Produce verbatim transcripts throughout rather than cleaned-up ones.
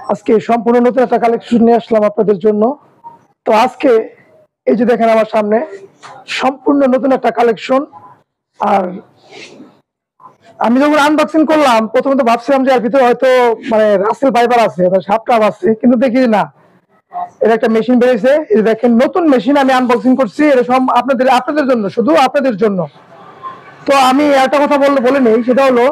আজকে সম্পূর্ণ নতুন একটা কালেকশন নিয়ে আসলাম আপনাদের জন্য। তো আজকে এই যে দেখেন আমার সামনে সম্পূর্ণ নতুন একটা কালেকশন। আর আমি যখন আনবক্সিং করলাম প্রথমে তো ভাবছিলাম যে এর ভিতরে হয়তো মানে রাসেল ভাইবার আছে, সাপটাপ আছে, কিন্তু দেখি না, এটা একটা মেশিন বেরিয়েছে। এই দেখেন নতুন মেশিন আমি আনবক্সিং করছি, এটা সব আপনাদের আপনাদের জন্য, শুধু আপনাদের জন্য। তো আমি একটা কথা বললে বলে নেই, সেটা হলো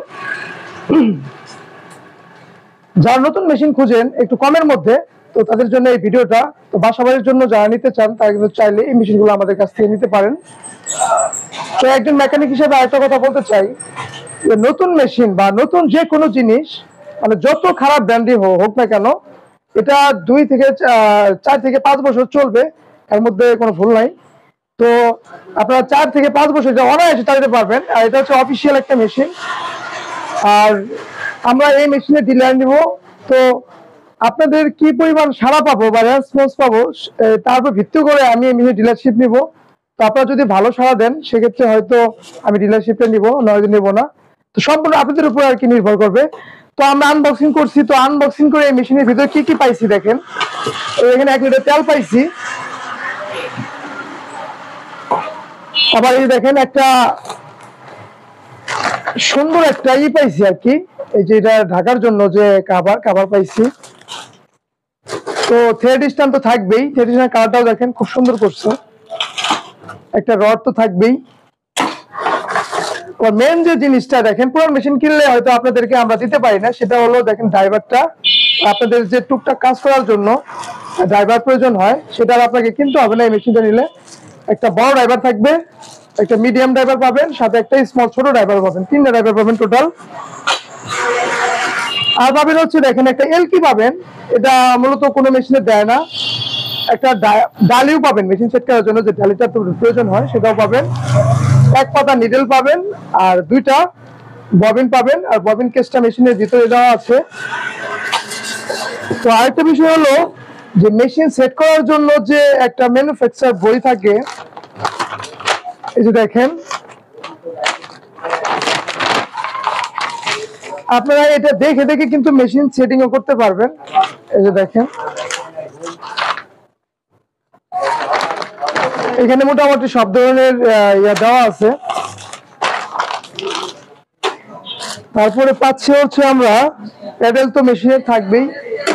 যারা নতুন মেশিন খুঁজেন একটু কমের মধ্যে, তো তাদের জন্য এই ভিডিওটা। তো বাসাবাড়ির জন্য যারা নিতে চান তারা কিন্তু চাইলে এই মেশিনগুলো আমাদের কাছ থেকে নিতে পারেন। তো একজন মেকানিক হিসেবে আরেকটা কথা বলতে চাই, যে নতুন মেশিন বা নতুন যে কোনো জিনিস, মানে যত খারাপ ব্র্যান্ডই হোক না কেন, এটা দুই থেকে চার থেকে পাঁচ বছর চলবে, এর মধ্যে কোনো ভুল নাই। তো আপনারা চার থেকে পাঁচ বছর এটা অনায়াসে চালাতে পারবেন। আর এটা হচ্ছে অফিসিয়াল একটা মেশিন। আর আমরা এই মেশিনের ডিলার নিব। তো আপনাদের কি পরিমাণ সাড়া পাবো বা রেসপন্স পাবো তার উপর ভিত্তি করে আমি এই মেশিনের ডিলারশিপ নিব। তো আপনারা যদি ভালো সাড়া দেন সেক্ষেত্রে হয়তো আমি ডিলারশিপটা নিব, নয়তো নিব না। তো সম্পূর্ণ আপনাদের উপর আর কি নির্ভর করবে। তো আমরা আনবক্সিং করছি। তো আনবক্সিং করে এই মেশিনের ভিতরে কি কি পাইছি দেখেন। এখানে এক লিটার তেল পাইছি। আবার এই দেখেন একটা সুন্দর একটা ই পাইছি আর কি, এই যে এটা ঢাকার জন্য যে কাভার কাভার পাইছি। তো থ্রেড স্ট্যান্ড তো থাকবেই, থ্রেড স্ট্যান্ড কালারটাও দেখেন খুব সুন্দর করছে। একটা রড তো থাকবেই। মেন যে জিনিসটা দেখেন, পুরো মেশিন কিনলে হয়তো আপনাদেরকে আমরা দিতে পারি না, সেটা হলো দেখেন ড্রাইভারটা। আপনাদের যে টুকটাক কাজ করার জন্য ড্রাইভার প্রয়োজন হয়, সেটা আপনাকে কিনতে হবে না। এই মেশিনটা নিলে একটা বড় ড্রাইভার থাকবে, একটা মিডিয়াম ড্রাইভার পাবেন, সাথে একটা স্মল ছোট ড্রাইভার পাবেন, তিনটা ড্রাইভার পাবেন টোটাল। আর পাবেন হচ্ছে দেখেন একটা এলকি পাবেন, এটা মূলত কোনো মেশিনে দেয় না। একটা ডালিও পাবেন মেশিন সেট করার জন্য, যে ডালিটা প্রয়োজন হয় সেটাও পাবেন। এক পাতা নিডেল পাবেন, আর দুইটা ববিন পাবেন। আর ববিন কেসটা মেশিনের ভিতরে দেওয়া আছে। তো আরেকটা বিষয় হলো যে মেশিন সেট করার জন্য যে একটা ম্যানুফ্যাকচার বই থাকে, এই যে দেখেন, আপনারা এটা দেখে দেখে কিন্তু মেশিন সেটিংও করতে পারবেন। এই যে দেখেন, এখানে মোটামুটি সব ধরনের ইয়া দেওয়া আছে। তারপরে পাচ্ছি হচ্ছে আমরা প্যাডেল, তো মেশিনে থাকবেই।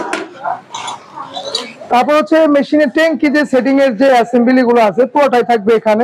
তারপর হচ্ছে মেশিনের ট্যাঙ্কি যে সেটিং এর যে অ্যাসেম্বলি গুলো আছে পুরোটাই থাকবে এখানে।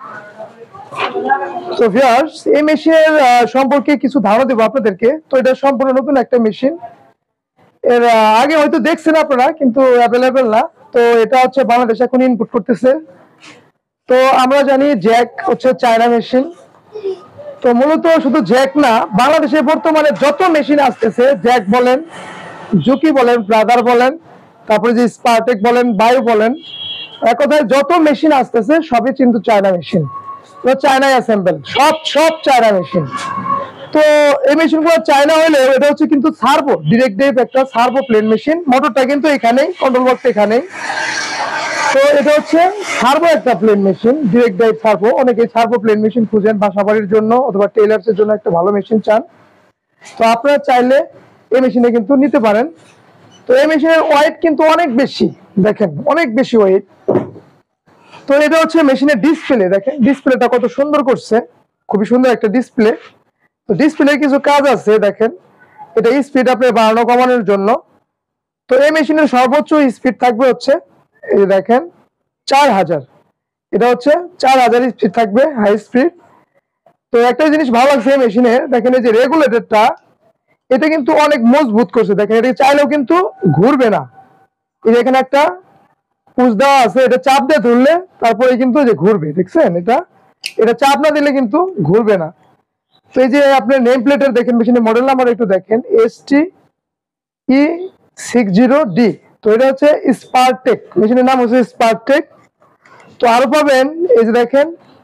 তো ভিউয়ার্স, এই মেশিনের সম্পর্কে কিছু ধারণা দেবো আপনাদেরকে। তো এটা সম্পূর্ণ নতুন একটা মেশিন, এর আগে হয়তো দেখছেন আপনারা, কিন্তু অ্যাভেলেবেল না। তো এটা হচ্ছে বাংলাদেশ এখন ইনপুট করতেছে। তো আমরা জানি জ্যাক হচ্ছে চায়না মেশিন। তো মূলত শুধু জ্যাক না, বাংলাদেশে বর্তমানে যত মেশিন আসতেছে, জ্যাক বলেন, জুকি বলেন, ব্রাদার বলেন, তারপরে যে স্পারটেক বলেন, বায়ু বলেন, এক কথায় যত মেশিন আসতেছে সবই কিন্তু চায়না মেশিন। চায়নায় অ্যাসেম্বল, সব সব চায়না মেশিন। তো এই মেশিনগুলো চায়না হলেও এটা হচ্ছে কিন্তু সার্ভো ডিরেক্ট ড্রাইভ, একটা সার্ভো প্লেন মেশিন। মোটরটা কিন্তু এখানেই, কন্ট্রোল বক্স এখানেই। তো এটা হচ্ছে সার্ভো একটা plain machine, direct drive servo. অনেকে সার্ভো প্লেন মেশিন খুঁজেন বাসাবাড়ির জন্য অথবা টেইলার্সের জন্য একটা ভালো মেশিন চান, তো আপনারা চাইলে এই মেশিনে কিন্তু নিতে পারেন। তো এই মেশিনের ওয়েট কিন্তু অনেক বেশি, দেখেন অনেক বেশি ওয়েট। তো এটা হচ্ছে মেশিনের ডিসপ্লে, দেখেন ডিসপ্লেটা কত সুন্দর করছে, খুবই সুন্দর একটা ডিসপ্লে। তো ডিসপ্লে কিছু কাজ আছে দেখেন, এটা স্পিড আপনি বাড়ানো কমানোর জন্য। তো এই মেশিনের সর্বোচ্চ স্পিড থাকবে হচ্ছে এই দেখেন চার হাজার, এটা হচ্ছে চার হাজার স্পিড থাকবে, হাই স্পিড। তো একটা জিনিস ভালো লাগছে এই মেশিনে, দেখেন এই যে রেগুলেটরটা, এটা কিন্তু অনেক মজবুত করছে। দেখেন এটা চাইলেও কিন্তু ঘুরবে না। এই যে এখানে একটা পুশ দেওয়া আছে, এটা চাপ দিয়ে ধরলে তারপরে কিন্তু যে ঘুরবে, দেখছেন এটা এটা চাপ না দিলে কিন্তু ঘুরবে না। তো এই যে আপনার নেম প্লেটের দেখেন, মেশিনের মডেল নাম্বার একটু দেখেন, S T E six zero D. তো এটা হচ্ছে স্পারটেক, মেশিনের নাম হচ্ছে স্পারটেক। তো আরো পাবেন এই যে দেখেন,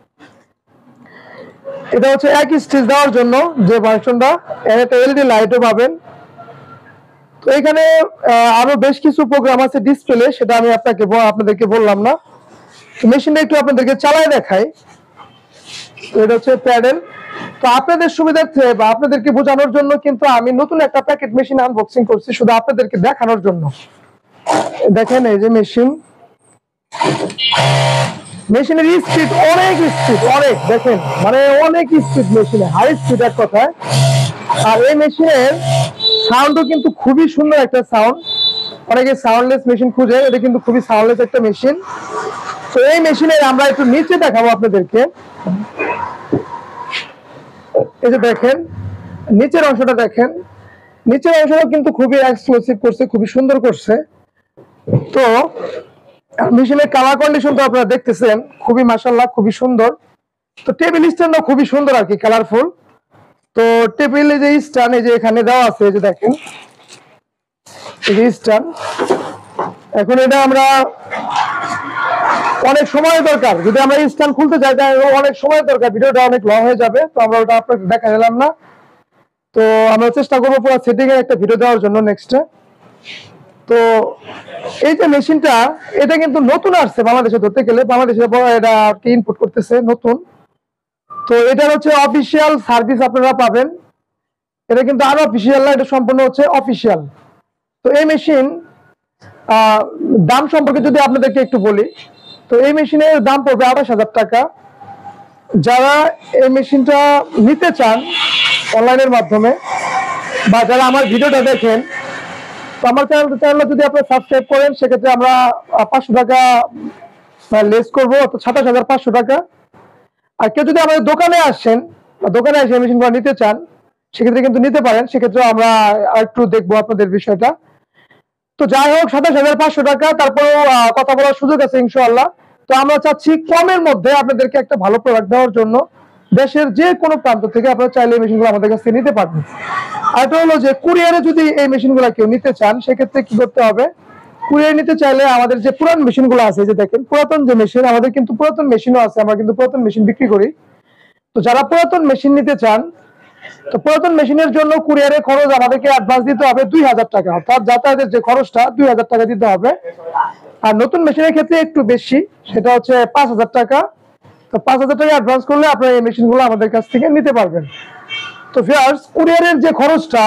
এটা হচ্ছে এক স্টিচ দেওয়ার জন্য যে ভার্সনটা, এর একটা এলইডি লাইটও পাবেন। তো এখানে আরো বেশ কিছু প্রোগ্রাম আছে ডিসপ্লে, সেটা আমি আপনাকে আপনাদেরকে বললাম না। তো মেশিনটা একটু আপনাদেরকে চালায় দেখাই। তো এটা হচ্ছে প্যাডেল। তো তো আপনাদের সুবিধার্থে বা আপনাদেরকে বোঝানোর জন্য কিন্তু আমি নতুন একটা প্যাকেট মেশিন আনবক্সিং করছি, শুধু আপনাদেরকে দেখানোর জন্য। দেখেন এই যে মেশিন, মেশিনের স্পিড অনেক স্পিড, অনেক দেখেন মানে অনেক স্পিড, মেশিনে হাই স্পিড এক কথায়। আর এই মেশিনের সাউন্ডও কিন্তু খুবই সুন্দর একটা সাউন্ড। অনেকে সাউন্ডলেস মেশিন খুঁজে, এটা কিন্তু খুবই সাউন্ডলেস একটা মেশিন। তো এই মেশিনের আমরা একটু নিচে দেখাবো আপনাদেরকে। এই যে দেখেন নিচের অংশটা, দেখেন নিচের অংশটা কিন্তু খুবই এক্সক্লুসিভ করছে, খুবই সুন্দর করছে। তো মেশিনের কালার কন্ডিশন তো আপনারা দেখতেছেন, খুবই মাশাআল্লাহ, খুবই সুন্দর। তো টেবিল স্ট্যান্ডও খুবই সুন্দর আর কি, কালারফুল। তো টেবিলে যে স্ট্যান্ড এই যে এখানে দেওয়া আছে, এই যে দেখেন এই যে স্ট্যান্ড। এখন এটা আমরা অনেক সময় দরকার, যদি আমরা স্ট্যান্ড খুলতে চাই তাহলে অনেক সময় দরকার, ভিডিওটা অনেক লং হয়ে যাবে, তো আমরা ওটা আপনাকে দেখা দিলাম না। তো আমরা চেষ্টা করবো পুরো সেটিং এর একটা ভিডিও দেওয়ার জন্য নেক্সটে। তো এই যে মেশিনটা, এটা কিন্তু নতুন আসছে বাংলাদেশে, ধরতে গেলে বাংলাদেশে এটা ইনপুট করতেছে নতুন। তো এটার হচ্ছে অফিসিয়াল সার্ভিস আপনারা পাবেন, এটা কিন্তু আরো অফিসিয়াল না, এটা সম্পূর্ণ হচ্ছে অফিসিয়াল। তো এই মেশিন দাম সম্পর্কে যদি আপনাদেরকে একটু বলি, তো এই মেশিনের দাম পড়বে আঠাশ হাজার টাকা। যারা এই মেশিনটা নিতে চান অনলাইনের মাধ্যমে, বা যারা আমার ভিডিওটা দেখেন, তো আমার চ্যানেল চ্যানেলটা যদি আপনি সাবস্ক্রাইব করেন, সেক্ষেত্রে আমরা পাঁচশো টাকা লেস করবো, তো সাতাশ হাজার পাঁচশো টাকা। আর কেউ যদি আমাদের দোকানে আসেন, দোকানে এসে মেশিনগুলো নিতে চান, সেক্ষেত্রে কিন্তু নিতে পারেন, সেক্ষেত্রে আমরা একটু দেখবো আপনাদের বিষয়টা। তো যাই হোক, সাতাশ হাজার পাঁচশো টাকা, তারপরেও কথা বলার সুযোগ আছে ইনশাআল্লাহ। তো আমরা চাচ্ছি কমের মধ্যে আপনাদেরকে একটা ভালো প্রোডাক্ট দেওয়ার জন্য। দেশের যে কোনো প্রান্ত থেকে আপনারা চাইলে এই মেশিনগুলো আমাদের কাছ থেকে নিতে পারবেন। আর এটা হলো যে কুরিয়ারে যদি এই মেশিনগুলো কেউ নিতে চান, সেক্ষেত্রে কি করতে হবে, কুরিয়ার নিতে চাইলে আমাদের যে পুরান মেশিনগুলো আছে, যে দেখেন পুরাতন যে মেশিন, আমাদের কিন্তু পুরাতন মেশিনও আছে, আমরা কিন্তু পুরাতন মেশিন বিক্রি করি। তো যারা পুরাতন মেশিন নিতে চান, তো পুরাতন মেশিনের জন্য কুরিয়ারের খরচ আমাদেরকে অ্যাডভান্স দিতে হবে দুই হাজার টাকা, অর্থাৎ যাতায়াতের যে খরচটা দুই হাজার টাকা দিতে হবে। আর নতুন মেশিনের ক্ষেত্রে একটু বেশি, সেটা হচ্ছে পাঁচ হাজার টাকা। তো পাঁচ হাজার টাকা অ্যাডভান্স করলে আপনারা এই মেশিনগুলো আমাদের কাছ থেকে নিতে পারবেন। তো ভিউয়ার্স, কুরিয়ারের যে খরচটা,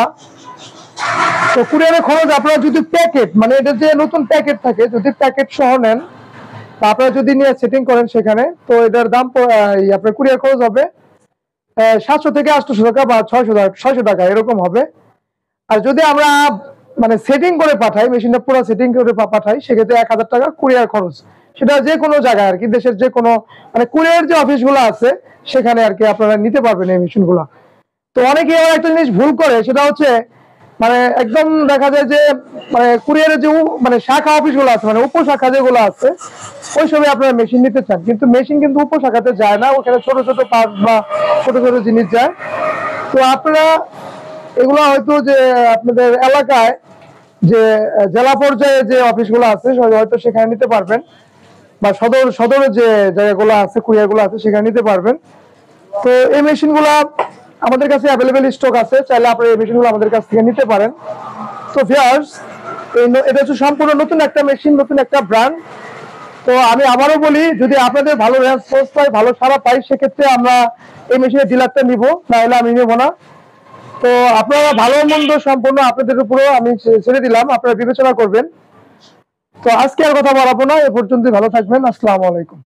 তো কুরিয়ারের খরচ আপনারা যদি প্যাকেট, মানে এটা যে নতুন প্যাকেট থাকে, যদি প্যাকেট সহ নেন বা আপনারা যদি নিয়ে সেটিং করেন সেখানে, তো এটার দাম আপনার কুরিয়ার খরচ হবে সাতশো থেকে আটশো টাকা বা ছয়শো ছয়শো টাকা এরকম হবে। আর যদি আমরা মানে সেটিং করে পাঠাই, মেশিনটা পুরো সেটিং করে পাঠাই, সেক্ষেত্রে এক হাজার টাকা কুরিয়ার খরচ। সেটা যে কোনো জায়গায় আর কি, দেশের যে কোনো মানে কুরিয়ার যে অফিসগুলো আছে সেখানে আর কি আপনারা নিতে পারবেন এই মেশিনগুলো। তো অনেকে একটা জিনিস ভুল করে, সেটা হচ্ছে মানে একদম দেখা যায় যে মানে কুরিয়ারের যে মানে শাখা অফিসগুলো আছে, মানে উপশাখা যেগুলো আছে, ওই সময় আপনারা মেশিন নিতে চান, কিন্তু মেশিন কিন্তু উপশাখাতে যায় না, ওখানে ছোট ছোট পার্ট বা ছোট ছোট জিনিস যায়। তো আপনারা এগুলো হয়তো যে আপনাদের এলাকায় যে জেলা পর্যায়ে যে অফিসগুলো আছে হয়তো সেখানে নিতে পারবেন, বা সদর সদরের যে জায়গাগুলো আছে, কুরিয়ারগুলো আছে, সেখানে নিতে পারবেন। তো এই মেশিনগুলো আমাদের কাছে অ্যাভেলেবেল স্টক আছে, চাইলে আপনারা এই মেশিনগুলো আমাদের কাছ থেকে নিতে পারেন। তো ভিউয়ার্স, এটা হচ্ছে সম্পূর্ণ নতুন একটা মেশিন, নতুন একটা ব্র্যান্ড। তো আমি আবারও বলি, যদি আপনাদের ভালো রেসপন্স পাই, ভালো সাড়া পাই, সেক্ষেত্রে আমরা এই মেশিনের ডিলারটা নিব, না হলে আমি নেবো না। তো আপনারা ভালো মন্দ সম্পূর্ণ আপনাদের উপরেও আমি ছেড়ে দিলাম, আপনারা বিবেচনা করবেন। তো আজকে আর কথা বলাবো না, এ পর্যন্তই, ভালো থাকবেন, আসসালামু আলাইকুম।